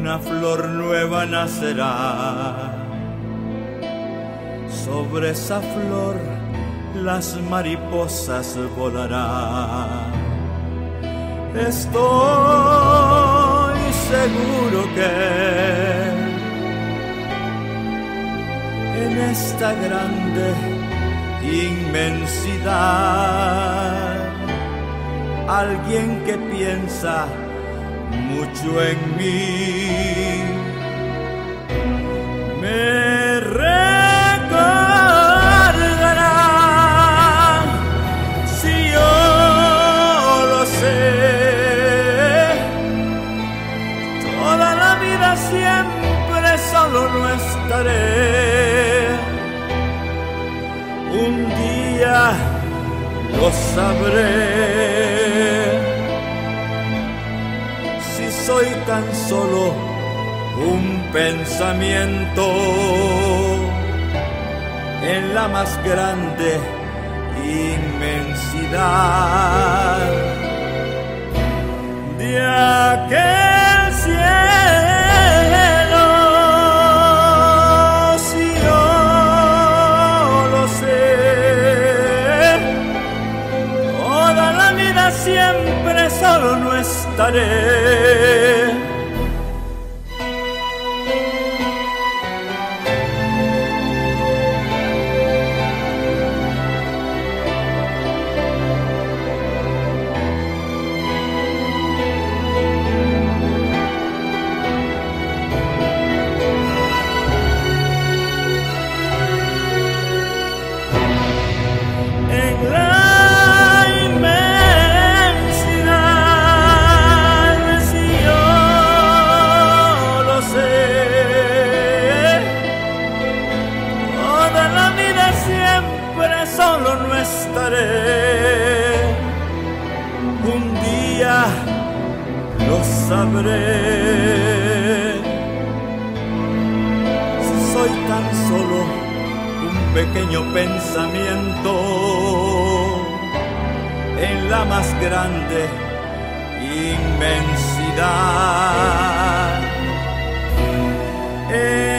una flor nueva nacerá. Sobre esa flor las mariposas volarán. Estoy seguro que en esta grande inmensidad alguien que piensa mucho en mí me recordará. Si yo lo sé, toda la vida siempre solo no estaré. Un día lo sabré. Si soy tan solo un pensamiento en la más grande inmensidad de aquel cielo. Si yo lo sé, toda la vida siempre solo no estaré. Solo no estaré. Un día lo sabré. Si soy tan solo un pequeño pensamiento en la más grande inmensidad.